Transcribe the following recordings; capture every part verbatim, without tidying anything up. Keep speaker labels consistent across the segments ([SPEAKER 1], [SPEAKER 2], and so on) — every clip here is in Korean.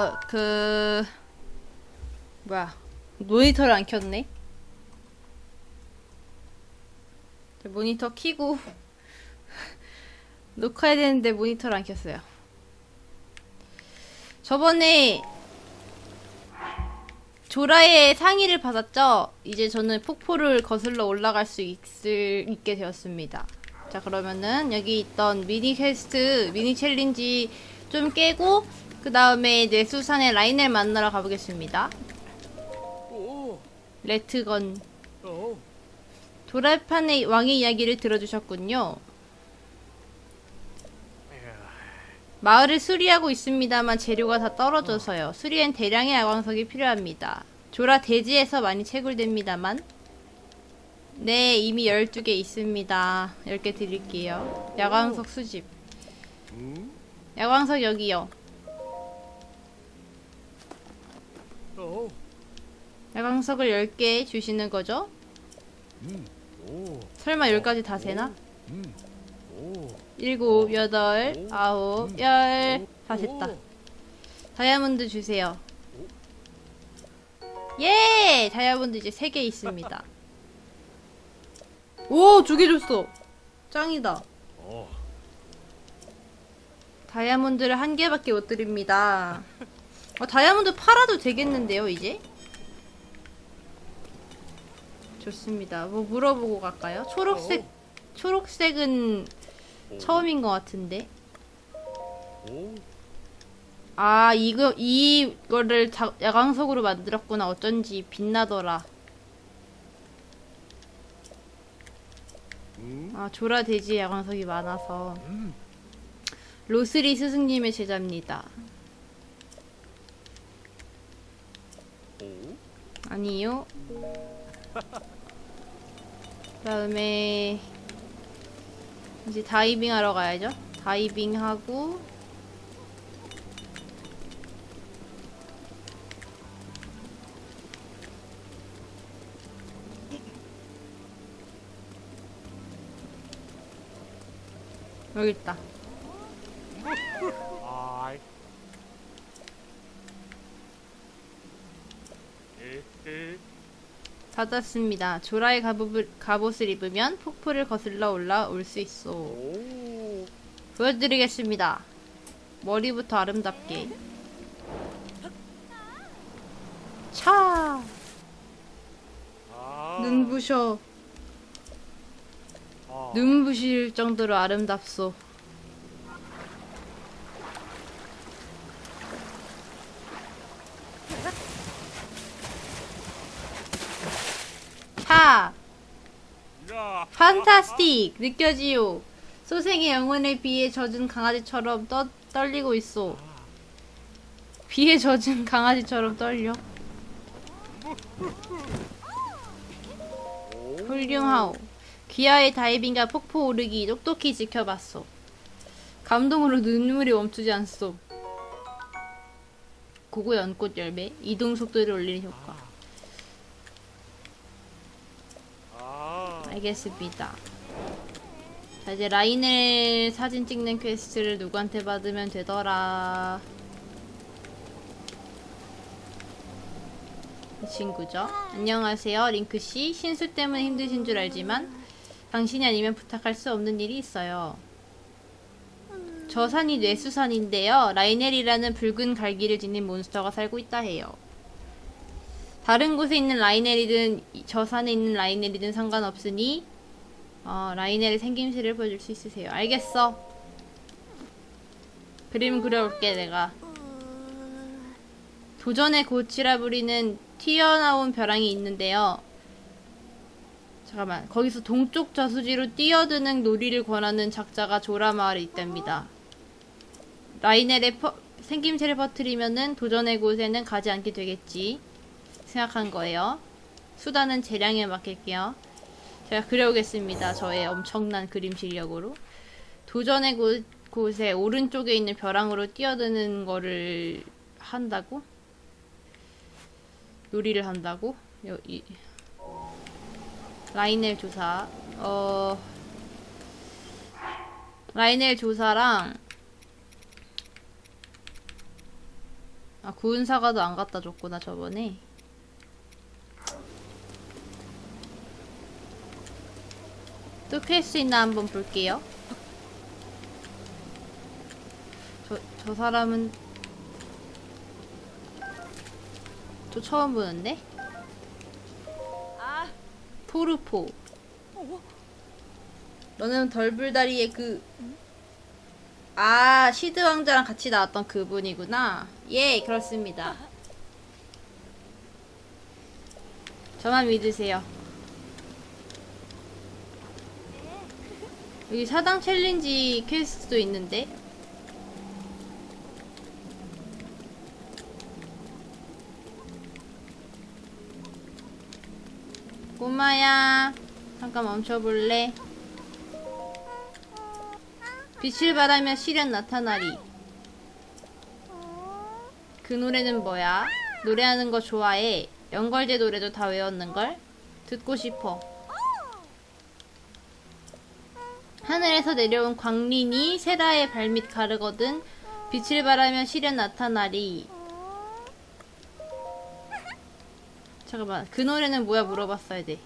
[SPEAKER 1] 저, 그, 뭐야. 모니터를 안 켰네? 저 모니터 켜고 녹화해야 되는데 모니터를 안 켰어요. 저번에 조라의 상의를 받았죠? 이제 저는 폭포를 거슬러 올라갈 수 있을, 있게 되었습니다. 자, 그러면은 여기 있던 미니 퀘스트, 미니 챌린지 좀 깨고 그 다음에 뇌수산의 라인을 만나러 가보겠습니다. 레트건. 조라판의 왕의 이야기를 들어주셨군요. 마을을 수리하고 있습니다만 재료가 다 떨어져서요. 수리엔 대량의 야광석이 필요합니다. 조라 대지에서 많이 채굴됩니다만. 네, 이미 열두 개 있습니다. 열 개 드릴게요. 야광석 수집. 야광석 여기요. 야광석을 열 개 주시는 거죠? 설마 열까지 다 세나? 일곱, 여덟, 아홉, 열. 다 됐다. 다이아몬드 주세요. 예! 다이아몬드 이제 세 개 있습니다. 오! 두 개 줬어! 짱이다. 다이아몬드를 한 개밖에 못 드립니다. 어, 다이아몬드 팔아도 되겠는데요, 이제? 좋습니다. 뭐 물어보고 갈까요? 초록색, 초록색은 처음인 것 같은데. 아, 이거, 이거를 자, 야광석으로 만들었구나. 어쩐지 빛나더라. 아, 조라 대지에 야광석이 많아서. 로스리 스승님의 제자입니다. 아니요. 그 다음에 이제 다이빙 하러 가야죠. 다이빙 하고 여기 있다. 받았습니다. 조라의 갑옷을, 갑옷을 입으면 폭포를 거슬러 올라올 수 있어. 보여드리겠습니다. 머리부터 아름답게. 차! 눈부셔. 눈부실 정도로 아름답소. 하! 판타스틱! 느껴지요. 소생의 영혼에 비에 젖은 강아지처럼 떠, 떨리고 있어. 비에 젖은 강아지처럼 떨려. 훌륭하오. 귀하의 다이빙과 폭포 오르기 똑똑히 지켜봤소. 감동으로 눈물이 멈추지 않소. 고고 연꽃 열매. 이동 속도를 올리는 효과. 알겠습니다. 자, 이제 라인을 사진 찍는 퀘스트를 누구한테 받으면 되더라. 이 친구죠. 안녕하세요, 링크씨. 신수 때문에 힘드신 줄 알지만 당신이 아니면 부탁할 수 없는 일이 있어요. 저 산이 뇌수산인데요. 라이넬이라는 붉은 갈기를 지닌 몬스터가 살고 있다 해요. 다른 곳에 있는 라이넬이든 저 산에 있는 라이넬이든 상관없으니 어, 라이넬의 생김새를 보여줄 수 있으세요. 알겠어. 그림 그려올게 내가. 도전의 고치라 부리는 튀어나온 벼랑이 있는데요. 잠깐만. 거기서 동쪽 저수지로 뛰어드는 놀이를 권하는 작자가 조라 마을에 있답니다. 라이넬의 퍼, 생김새를 퍼뜨리면은 도전의 곳에는 가지 않게 되겠지 생각한 거예요. 수단은 재량에 맡길게요. 제가 그려오겠습니다. 저의 엄청난 그림 실력으로. 도전의 곳, 곳에 오른쪽에 있는 벼랑으로 뛰어드는 거를 한다고? 놀이를 한다고? 여, 이. 라이넬 조사. 어... 라이넬 조사랑 아, 구운 사과도 안 갖다 줬구나, 저번에. 또 퀘스트 있나 한번 볼게요. 저, 저 사람은 저 처음 보는데?
[SPEAKER 2] 아,
[SPEAKER 1] 토르포. 너는 덜불다리의 그, 아, 시드 왕자랑 같이 나왔던 그분이구나. 예, 그렇습니다. 저만 믿으세요. 여기 사당 챌린지 퀘스트도 있는데? 꼬마야, 잠깐 멈춰볼래? 빛을 발하며 시련 나타나리. 그 노래는 뭐야? 노래하는 거 좋아해. 연걸제 노래도 다 외웠는걸? 듣고 싶어. 하늘에서 내려온 광린이 세라의 발밑 가르거든. 빛을 발하며 시련 나타나리. 잠깐만, 그 노래는 뭐야 물어봤어야 돼.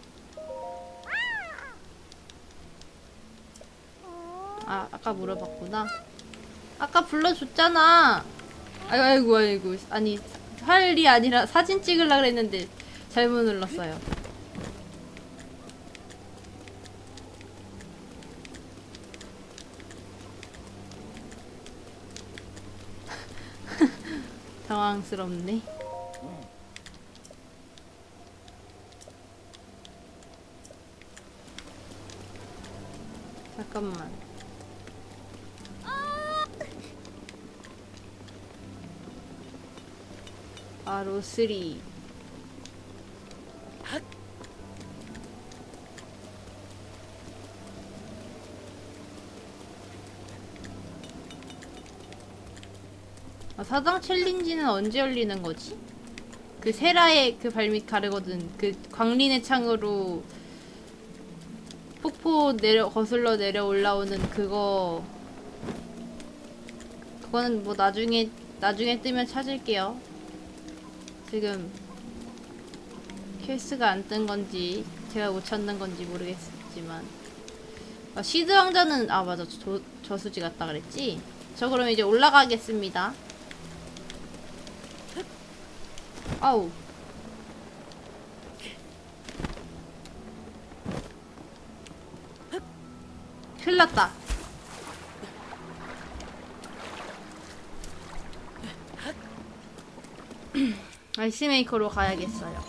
[SPEAKER 1] 아, 아까 물어봤구나. 아까 불러줬잖아. 아이고 아이고 아이고. 아니, 활이 아니라 사진 찍으려고 그랬는데 잘못 눌렀어요. 당황스럽네. 잠깐만. 아, 로스리. 아, 사당 챌린지는 언제 열리는 거지? 그 세라의 그 발밑 가르거든. 그 광린의 창으로 폭포 내려 거슬러 내려 올라오는 그거. 그거는 뭐 나중에 나중에 뜨면 찾을게요. 지금 퀘스트가 안 뜬 건지 제가 못 찾는 건지 모르겠지만. 아, 시드 왕자는 아 맞아, 저, 저수지 갔다 그랬지? 저 그럼 이제 올라가겠습니다. 아우. 큰일 났다. 아이스메이커로 가야겠어요.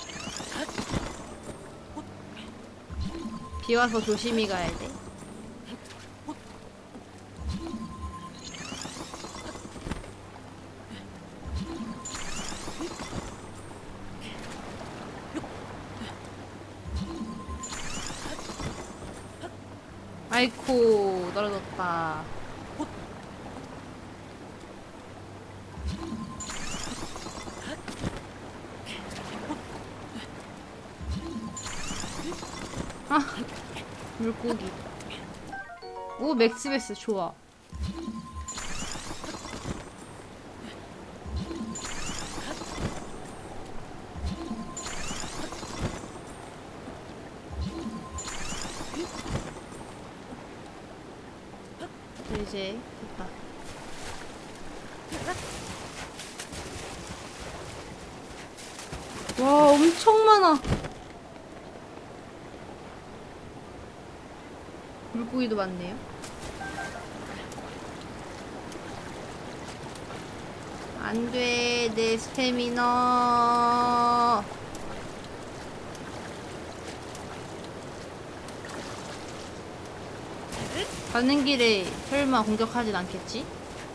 [SPEAKER 1] 비 와서 조심히 가야 돼. 아이코, 떨어졌다. 아, 물고기. 오, 맥스베스 좋아. 이제 됐다. 와, 엄청 많아. 물고기도 많네요. 안돼, 내 스태미너. 가는 길에 설마 공격하진 않겠지?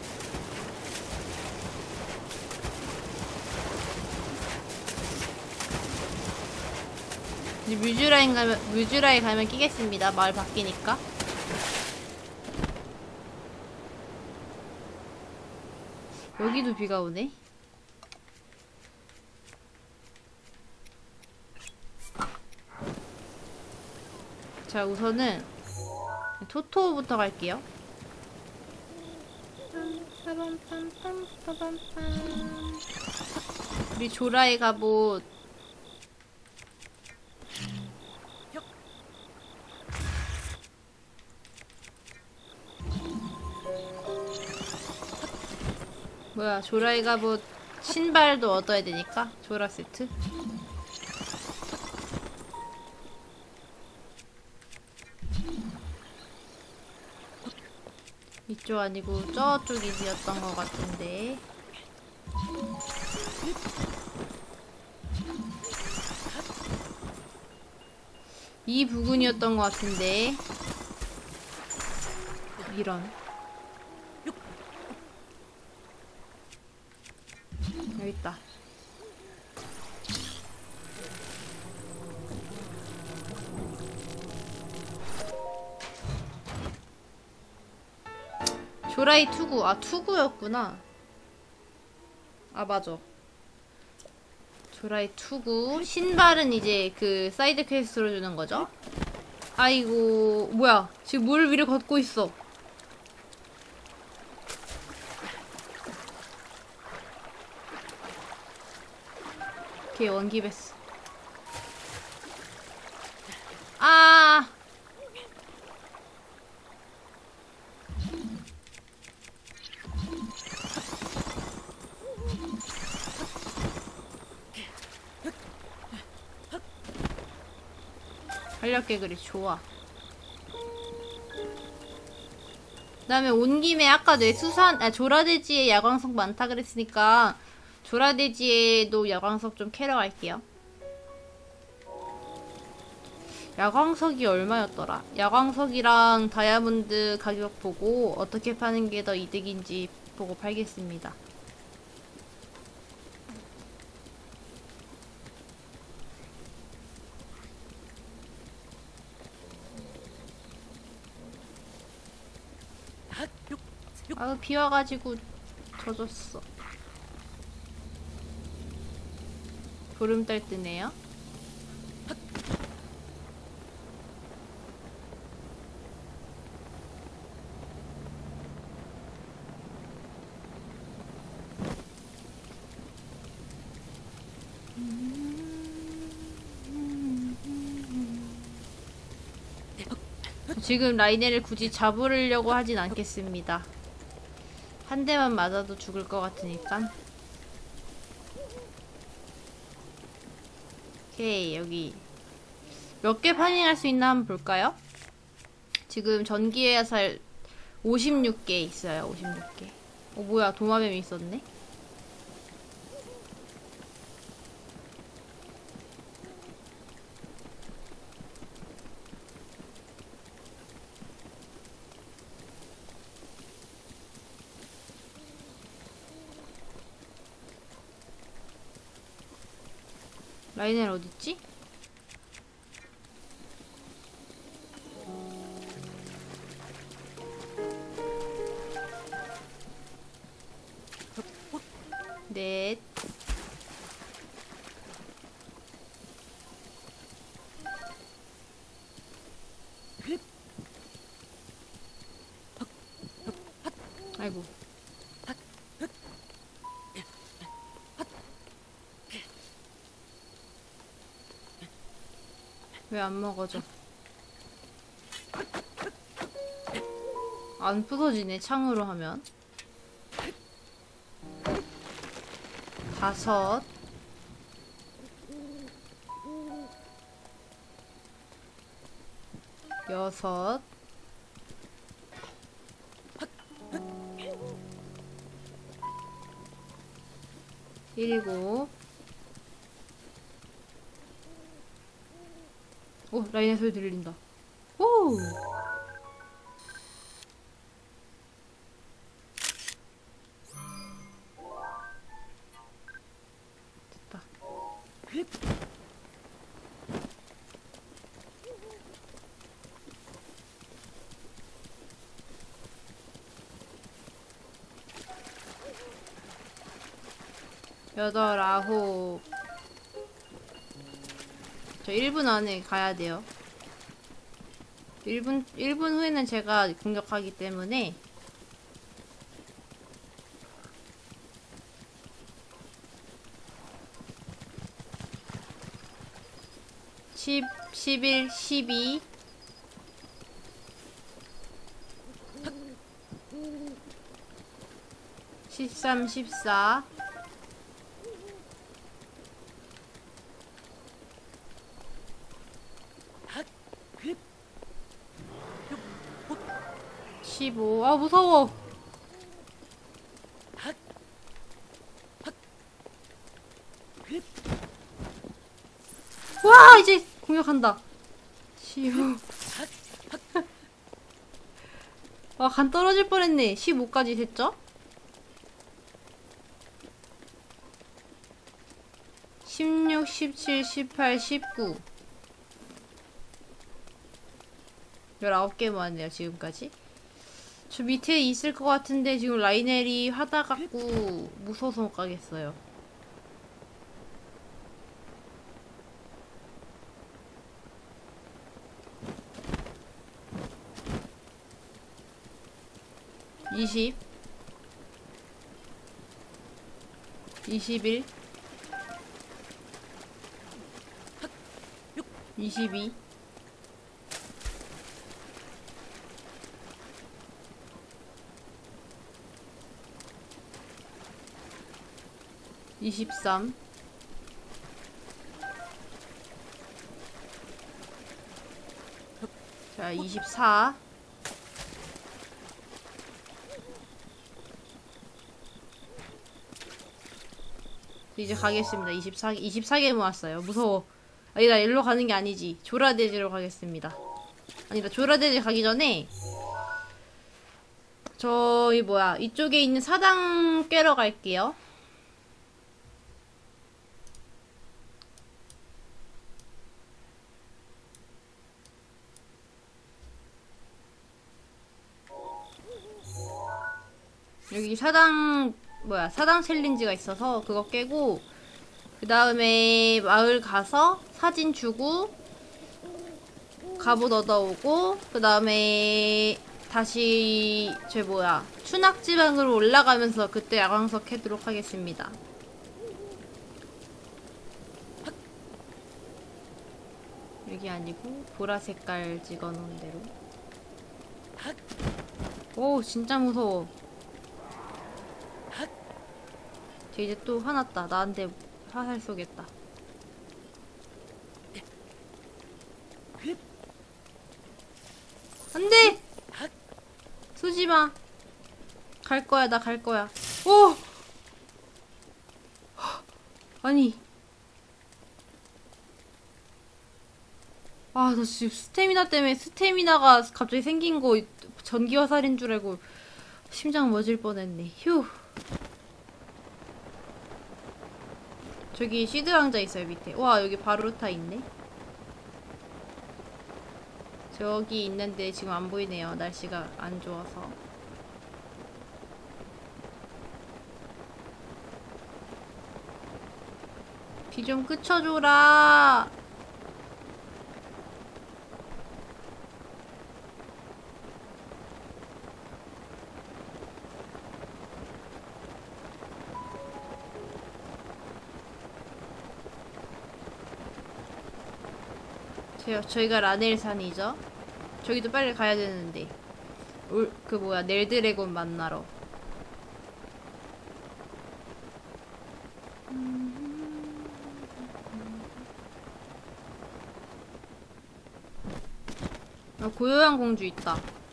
[SPEAKER 1] 이제 뮤즈라인 가면, 뮤즈라인 가면 끼겠습니다. 마을 바뀌니까. 여기도 비가 오네. 자, 우선은 토토부터 갈게요. 우리 조라의 갑옷. 뭐야, 조라의 갑옷 신발도 얻어야 되니까? 조라 세트? 이쪽 아니고 저쪽이었던 것 같은데. 이 부근이었던 것 같은데. 이런. 여기 있다. 조라이 투구. 아, 투구였구나. 아, 맞아. 조라이 투구. 신발은 이제 그 사이드 퀘스트로 주는 거죠? 아이고, 뭐야. 지금 물 위를 걷고 있어. 걔 원기베스. 아! 활력계 그리 좋아. 그 다음에 온 김에 아까 뇌수산, 아, 조라돼지에 야광석 많다 그랬으니까 조라돼지에도 야광석 좀 캐러 갈게요. 야광석이 얼마였더라? 야광석이랑 다이아몬드 가격 보고 어떻게 파는 게 더 이득인지 보고 팔겠습니다. 아유, 비 와가지고 젖었어. 보름달 뜨네요. 지금 라이네를 굳이 잡으려고 하진 않겠습니다. 한 대만 맞아도 죽을 것 같으니까. 오케이, 여기 몇 개 파밍할 수 있나 한번 볼까요? 지금 전기의 화살 오십육 개 있어요. 오십육 개. 어, 뭐야, 도마뱀이 있었네? 라이넬 어딨지? 넷. 아이고. 왜 안 먹어져? 안 부서지네, 창으로 하면. 다섯. 여섯. 일곱. 오, 라인의 소리 들린다. 오! 됐다. 여덟, 아홉. 저 일 분 안에 가야 돼요. 일 분, 일 분 후에는 제가 공격하기 때문에. 십, 십일, 십이 십삼, 십사 십오. 아 무서워. 와 이제 공격한다. 십오. 와 간 떨어질 뻔했네. 십오까지 됐죠? 십육, 십칠, 십팔, 십구 열아홉 개 모았네요 지금까지. 저 밑에 있을 것 같은데 지금 라이넬이 하다 갖고 무서워서 못 가겠어요. 이십 이십일 이십이 이십삼 자 이십사 이제 가겠습니다. 이십사, 이십사 개 모았어요. 무서워. 아니다, 일로 가는 게 아니지. 조라대지로 가겠습니다. 아니다, 조라대지 가기 전에 저기 뭐야 이쪽에 있는 사당 깨러 갈게요. 여기 사당 뭐야 사당 챌린지가 있어서 그거 깨고 그 다음에 마을 가서 사진 주고 갑옷 얻어오고 그 다음에 다시 저 뭐야 추낙지방으로 올라가면서 그때 야광석 캐도록 하겠습니다. 여기 아니고 보라 색깔 찍어놓은 대로. 오 진짜 무서워. 쟤 이제 또 화났다. 나한테 화살 쏘겠다. 안돼! 쏘지마. 갈 거야, 나 갈 거야. 오! 아니. 아, 나 지금 스태미나 때문에 스태미나가 갑자기 생긴 거 전기화살인 줄 알고 심장 멎을 뻔했네. 휴. 저기 시드 왕자 있어요 밑에. 와 여기 바루타 있네. 저기 있는데 지금 안 보이네요. 날씨가 안 좋아서. 비 좀 그쳐줘라. 저희가 라넬산이죠. 저기도 빨리 가야 되는데. 올, 그 뭐야 넬드래곤 만나러. 아, 고요한 공주 있다.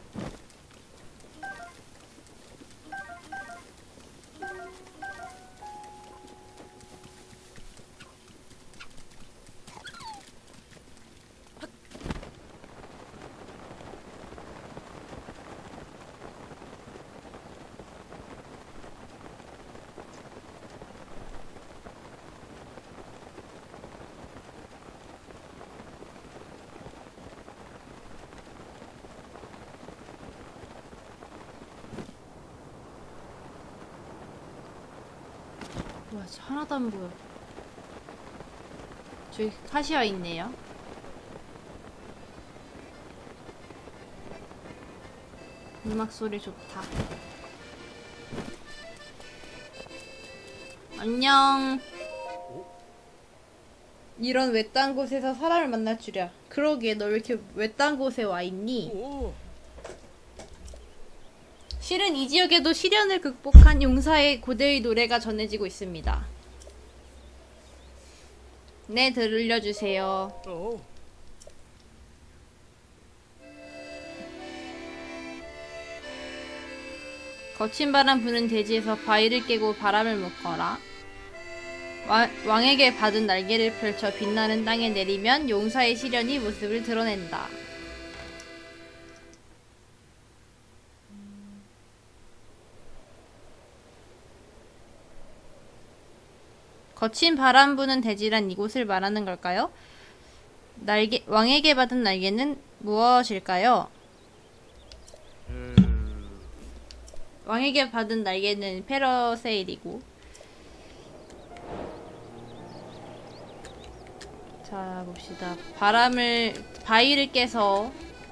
[SPEAKER 1] 와, 진짜 하나도 안 보여. 저기 카시아 있네요. 음악 소리 좋다. 안녕. 이런 외딴 곳에서 사람을 만날 줄이야. 그러기에 너 왜 이렇게 외딴 곳에 와 있니? 실은 이 지역에도 시련을 극복한 용사의 고대의 노래가 전해지고 있습니다. 네, 들려주세요. 거친 바람 부는 대지에서 바위를 깨고 바람을 묶어라. 와, 왕에게 받은 날개를 펼쳐 빛나는 땅에 내리면 용사의 시련이 모습을 드러낸다. 거친 바람 부는 대지란 이곳을 말하는 걸까요? 날개, 왕에게 받은 날개는 무엇일까요? 왕에게 받은 날개는 페러세일이고. 자, 봅시다. 바람을, 바위를 깨서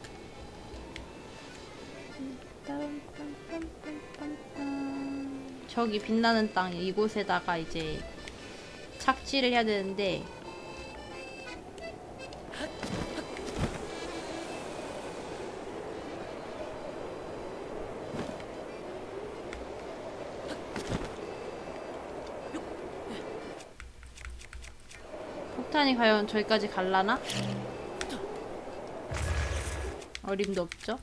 [SPEAKER 1] 저기 빛나는 땅 이곳에다가 이제 착지를 해야 되는데, 폭탄이 과연 저기까지 갈라나? 어림도 없죠?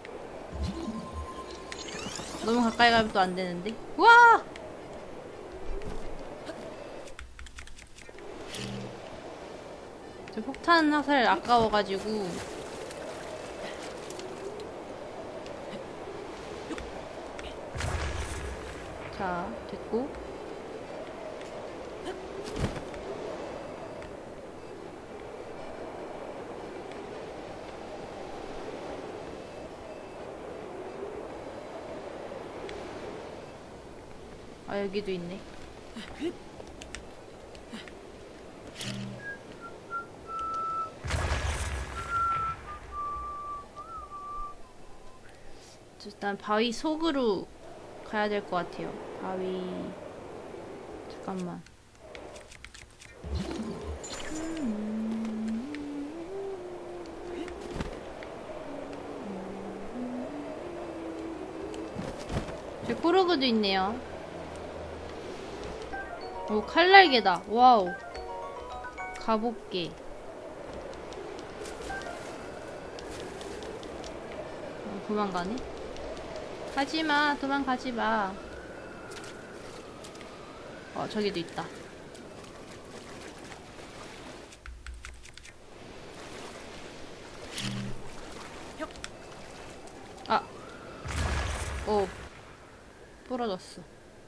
[SPEAKER 1] 너무 가까이 가면 또 안 되는데. 우와! 저 폭탄 화살 아까워가지고. 자, 됐고. 아, 여기도 있네. 일단 바위 속으로 가야 될 것 같아요. 바위... 잠깐만. 저 코르그도 있네요. 오, 칼날개다. 와우. 가볼게. 어, 도망가네? 가지마. 도망가지마. 어, 저기도 있다. 아. 오. 부러졌어.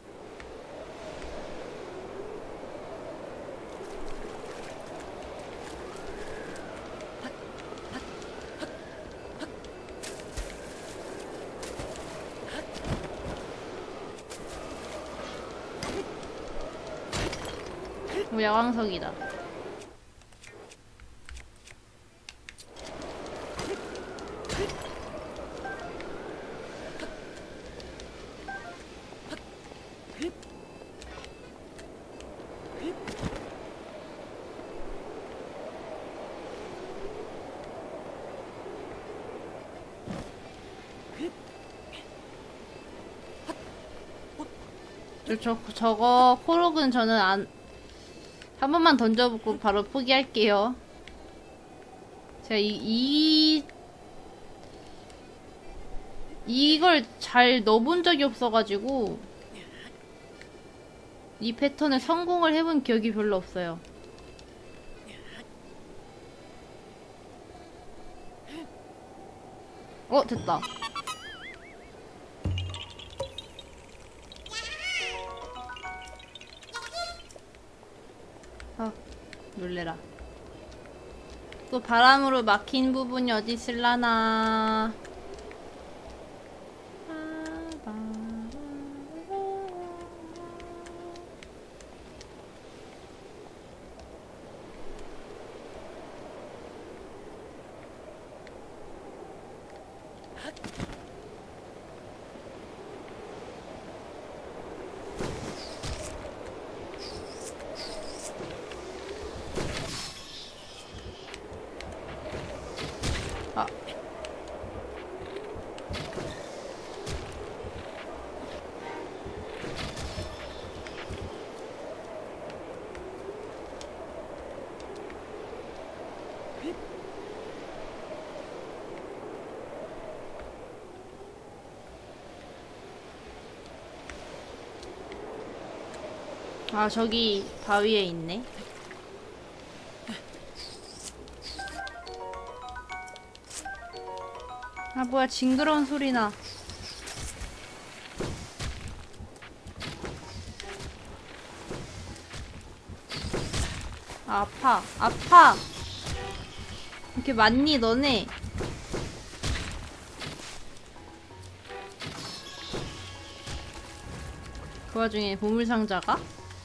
[SPEAKER 1] 오, 야광석이다. 저, 저, 저거 코록은 저는 안, 한 번만 던져보고 바로 포기할게요. 제가 이, 이, 이걸 잘 넣어본 적이 없어가지고 이 패턴을 성공을 해본 기억이 별로 없어요. 어, 됐다. 아, 놀래라. 또 바람으로 막힌 부분이 어디 있을라나. 아. 아, 저기 바위에 있네. 아, 뭐야, 징그러운 소리나. 아, 아파. 아파! 이렇게 많니, 너네? 그 와중에 보물상자가?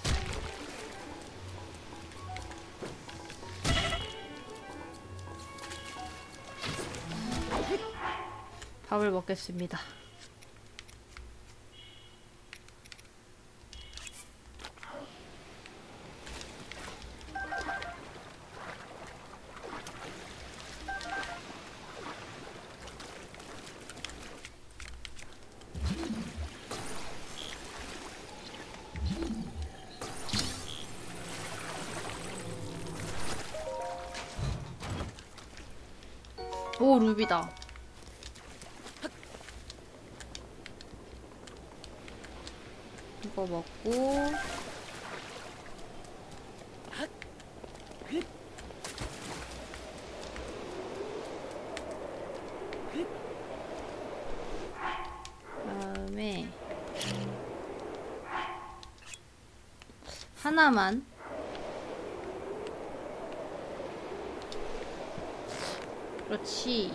[SPEAKER 1] 밥을 먹겠습니다. 오, 루비다. 이거 먹고 그다음에 하나만 그렇지.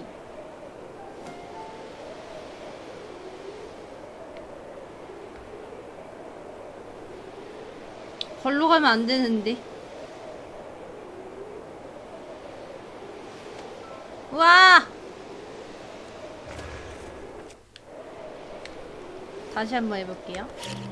[SPEAKER 1] 걸로 가면 안 되는데. 와! 다시 한번 해볼게요.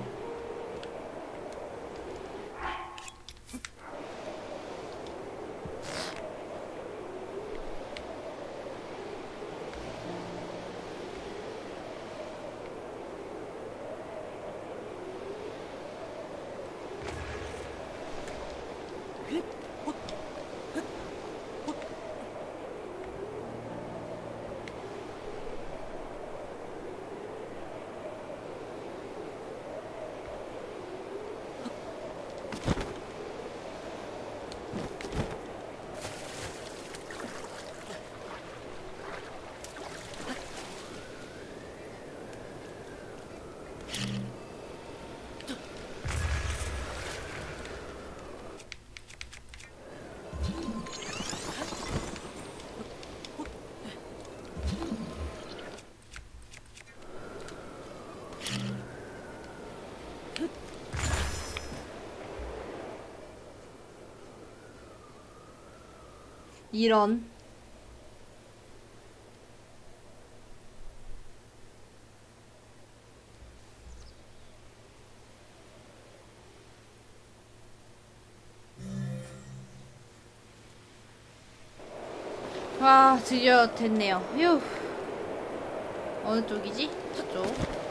[SPEAKER 1] 이런. 와, 드디어 됐네요. 휴. 어느 쪽이지? 저쪽.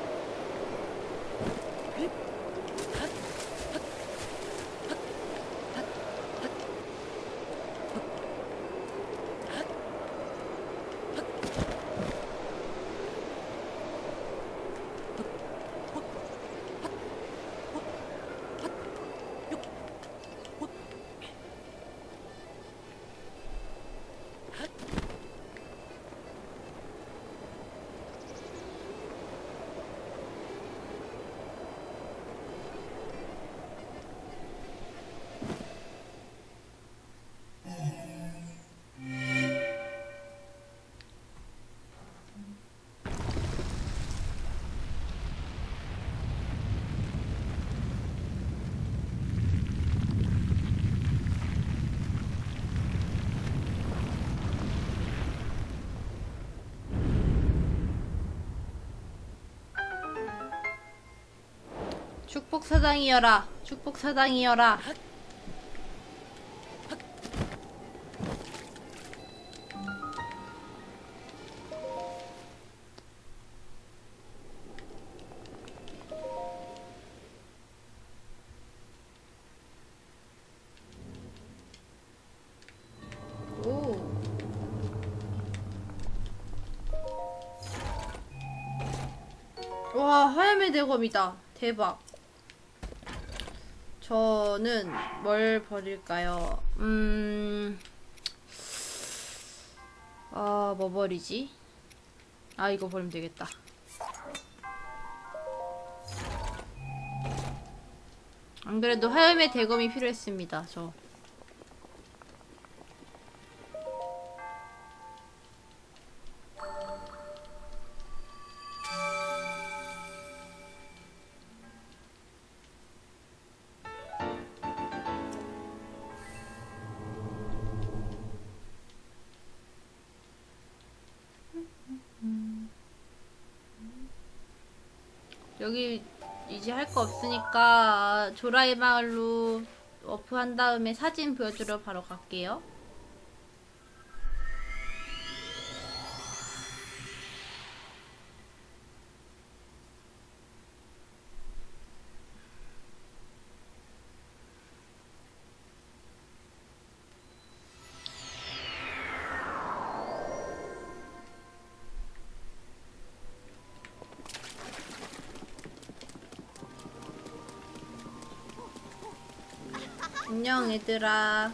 [SPEAKER 1] 축복사당이여라. 축복사당이여라. 와, 하얀의 대검이다. 대박. 저는 뭘 버릴까요? 음... 아, 뭐 버리지? 아, 이거 버리면 되겠다. 안 그래도 하얀의 대검이 필요했습니다, 저. 여기 이제 할 거 없으니까 조라의 마을로 워프한 다음에 사진 보여주러 바로 갈게요. 안녕 얘들아.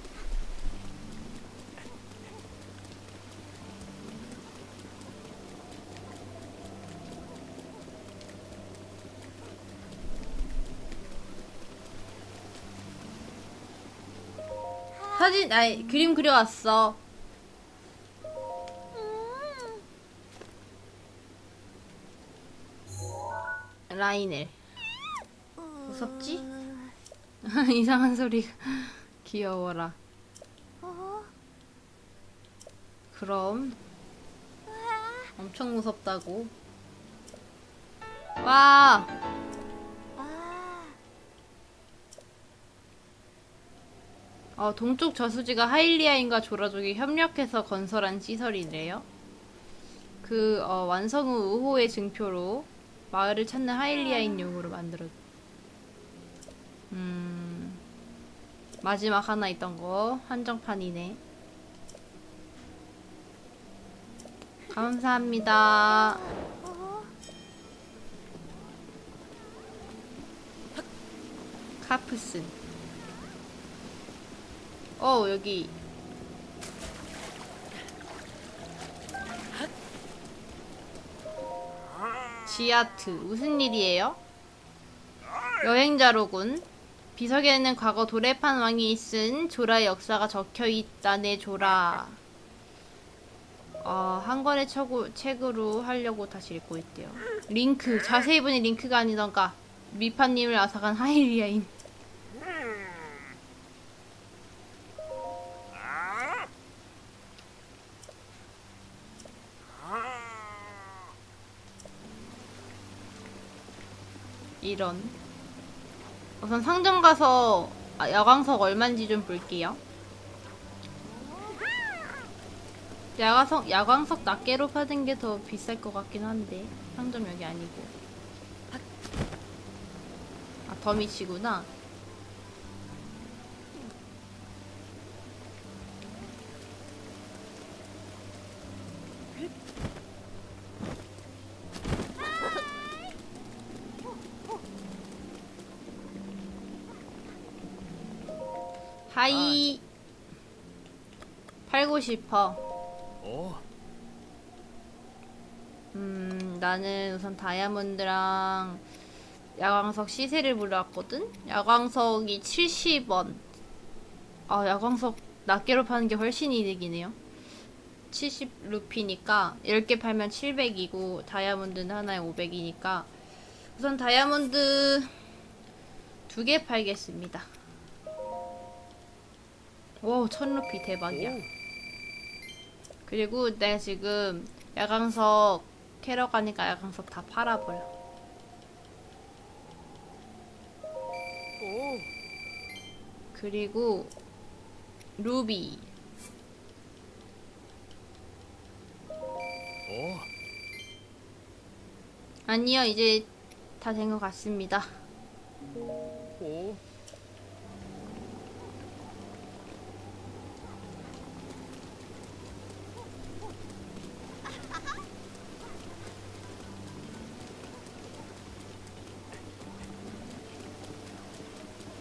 [SPEAKER 1] 사진, 아니 그림 그려왔어. 라인을. 무섭지? 이상한 소리가. 귀여워라. 그럼 엄청 무섭다고. 와. 어, 동쪽 저수지가 하일리아인과 조라족이 협력해서 건설한 시설이래요. 그 어, 완성 후 우호의 증표로 마을을 찾는 하일리아인용으로 만들어. 음, 마지막 하나 있던 거 한정판이네. 감사합니다. 카프슨. 어, 여기 지아트. 무슨 일이에요? 여행자로군. 비석에는 과거 도레판 왕이 쓴 조라의 역사가 적혀있다네. 조라. 어, 한 권의 책으로, 책으로 하려고 다시 읽고 있대요. 링크. 자세히 보니 링크가 아니던가. 미파님을 앗아간 하일리아인. 이런. 우선 상점 가서 아, 야광석 얼만지 좀 볼게요. 야광석, 야광석 낱개로 파는 게 더 비쌀 것 같긴 한데 상점 여기 아니고. 아, 더미치구나. 하이. 팔고 싶어. 음, 나는 우선 다이아몬드랑 야광석 시세를 물어왔거든? 야광석이 칠십 원. 아, 야광석 낱개로 파는 게 훨씬 이득이네요. 칠십 루피니까 열 개 팔면 칠백이고 다이아몬드는 하나에 오백이니까 우선 다이아몬드 두 개 팔겠습니다. 오, 천 루피 대박이야. 그리고 내가 지금 야광석 캐러 가니까 야광석 다 팔아버려. 그리고 루비. 아니요, 이제 다 된 것 같습니다.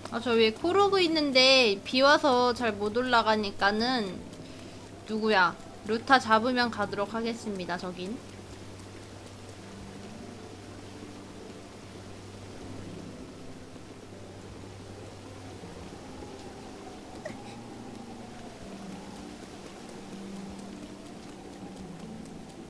[SPEAKER 1] 아, 저 위에 코르그 있는데 비 와서 잘 못 올라가니까는 누구야? 루타 잡으면 가도록 하겠습니다. 저긴.